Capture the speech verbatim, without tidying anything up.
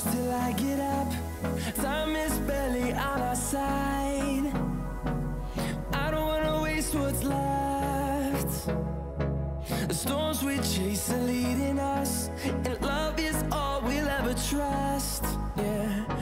till I get up. Time is barely on our side. I don't wanna waste what's left. The storms we chase are leading us, and love is all we'll ever trust. Yeah.